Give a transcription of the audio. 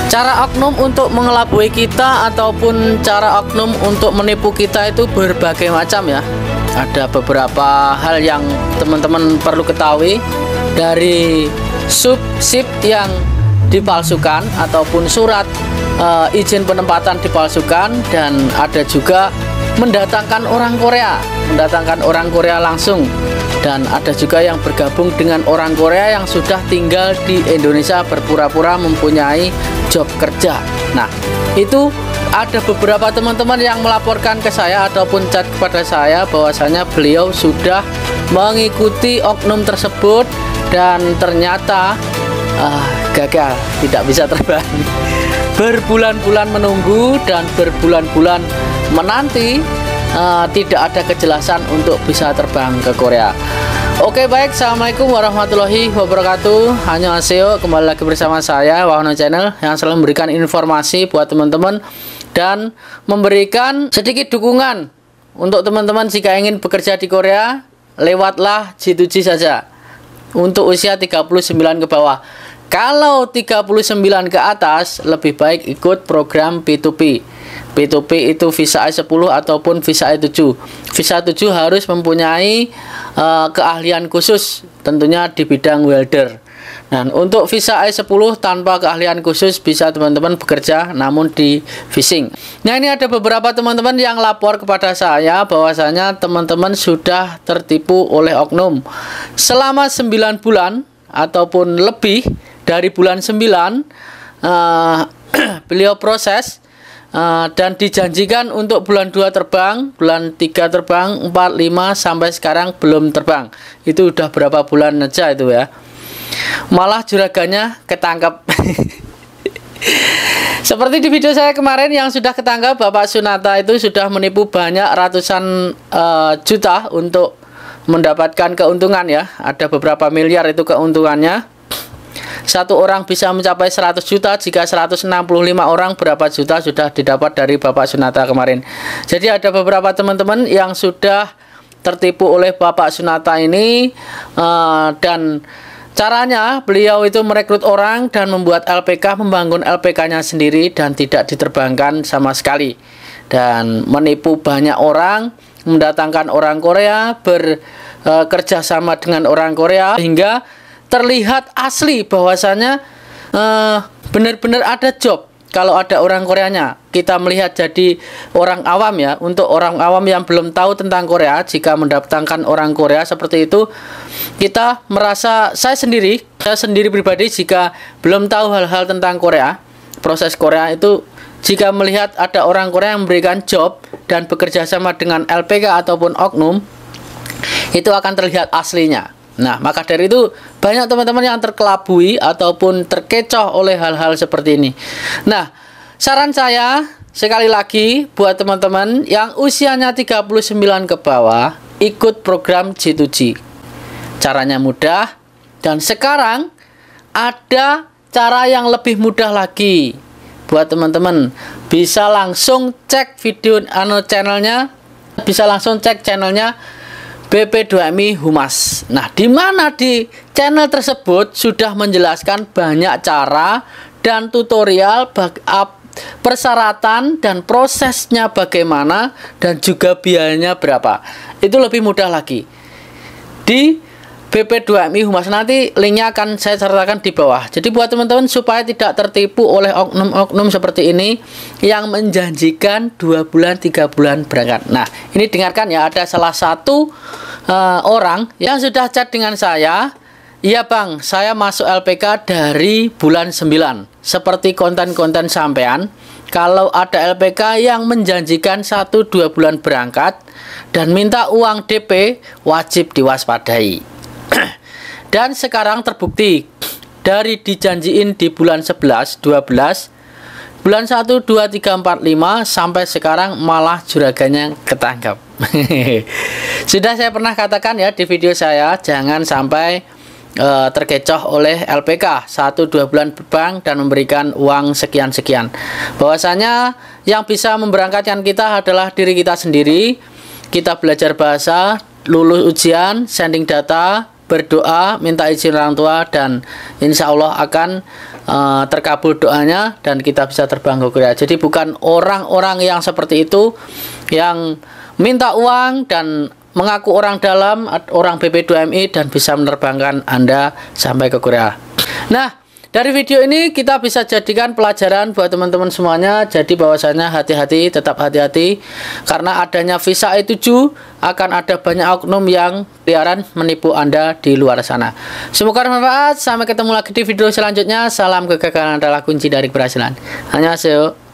Cara oknum untuk mengelabui kita ataupun cara oknum untuk menipu kita itu berbagai macam ya. Ada beberapa hal yang teman-teman perlu ketahui, dari SIP yang dipalsukan ataupun surat izin penempatan dipalsukan, dan ada juga mendatangkan orang Korea langsung, dan ada juga yang bergabung dengan orang Korea yang sudah tinggal di Indonesia berpura-pura mempunyai job kerja. Nah, itu ada beberapa teman-teman yang melaporkan ke saya ataupun chat kepada saya bahwasanya beliau sudah mengikuti oknum tersebut dan ternyata gagal, tidak bisa terbang. Berbulan-bulan menunggu dan berbulan-bulan menanti, tidak ada kejelasan untuk bisa terbang ke Korea. Oke, baik, assalamualaikum warahmatullahi wabarakatuh. Annyeonghaseyo, kembali lagi bersama saya Wahono Channel yang selalu memberikan informasi buat teman-teman dan memberikan sedikit dukungan untuk teman-teman jika ingin bekerja di Korea. Lewatlah G2G saja untuk usia 39 ke bawah. Kalau 39 ke atas, lebih baik ikut program P2P. P2P itu visa I10 ataupun visa I7. Visa 7 harus mempunyai keahlian khusus, tentunya di bidang welder. Nah, untuk visa I10 tanpa keahlian khusus bisa teman-teman bekerja namun di fishing. Nah, ini ada beberapa teman-teman yang lapor kepada saya bahwasanya teman-teman sudah tertipu oleh oknum. Selama 9 bulan ataupun lebih dari bulan 9 beliau proses dan dijanjikan untuk bulan 2 terbang, bulan 3 terbang, 4, 5 sampai sekarang belum terbang. Itu udah berapa bulan aja itu ya. Malah juragannya ketangkap. Seperti di video saya kemarin yang sudah ketangkap, Bapak Sunata itu sudah menipu banyak ratusan juta untuk mendapatkan keuntungan ya. Ada beberapa miliar itu keuntungannya. Satu orang bisa mencapai 100 juta, jika 165 orang berapa juta sudah didapat dari Bapak Sunata kemarin. Jadi ada beberapa teman-teman yang sudah tertipu oleh Bapak Sunata ini, dan caranya beliau itu merekrut orang dan membuat LPK, membangun LPK-nya sendiri dan tidak diterbangkan sama sekali, dan menipu banyak orang, mendatangkan orang Korea, bekerja sama dengan orang Korea hingga terlihat asli bahwasanya benar-benar ada job kalau ada orang Koreanya. Kita melihat jadi orang awam ya, untuk orang awam yang belum tahu tentang Korea, jika mendatangkan orang Korea seperti itu, kita merasa, saya sendiri pribadi jika belum tahu hal-hal tentang Korea, proses Korea itu, jika melihat ada orang Korea yang memberikan job dan bekerja sama dengan LPK ataupun oknum, itu akan terlihat aslinya. Nah, maka dari itu banyak teman-teman yang terkelabui ataupun terkecoh oleh hal-hal seperti ini. Nah, saran saya sekali lagi buat teman-teman yang usianya 39 ke bawah, ikut program G2G. Caranya mudah, dan sekarang ada cara yang lebih mudah lagi. Buat teman-teman bisa langsung cek video channelnya, bisa langsung cek channelnya BP2MI Humas. Nah, di mana di channel tersebut sudah menjelaskan banyak cara dan tutorial persyaratan dan prosesnya bagaimana, dan juga biayanya berapa. Itu lebih mudah lagi di BP2MI Humas. Nanti linknya akan saya sertakan di bawah. Jadi buat teman-teman supaya tidak tertipu oleh oknum-oknum seperti ini yang menjanjikan 2 bulan 3 bulan berangkat. Nah, ini dengarkan ya, ada salah satu orang yang sudah chat dengan saya. Iya bang, saya masuk LPK dari bulan 9. Seperti konten-konten sampean, kalau ada LPK yang menjanjikan 1-2 bulan berangkat dan minta uang DP, wajib diwaspadai. Dan sekarang terbukti dari dijanjiin di bulan 11, 12, bulan 1, 2, 3, 4, 5 sampai sekarang malah juragannya ketangkap. Sudah saya pernah katakan ya di video saya, jangan sampai terkecoh oleh LPK 1-2 bulan terbang dan memberikan uang sekian-sekian. Bahwasanya yang bisa memberangkatkan kita adalah diri kita sendiri. Kita belajar bahasa, lulus ujian, sending data, berdoa, minta izin orang tua, dan insya Allah akan terkabul doanya dan kita bisa terbang ke Korea. Jadi bukan orang-orang yang seperti itu yang minta uang dan mengaku orang dalam, orang BP2MI dan bisa menerbangkan Anda sampai ke Korea. Nah, dari video ini kita bisa jadikan pelajaran buat teman-teman semuanya. Jadi bahwasanya hati-hati, tetap hati-hati, karena adanya visa E7 akan ada banyak oknum yang keliaran menipu Anda di luar sana. Semoga bermanfaat. Sampai ketemu lagi di video selanjutnya. Salam kegagalan adalah kunci dari keberhasilan. Annyeonghaseyo.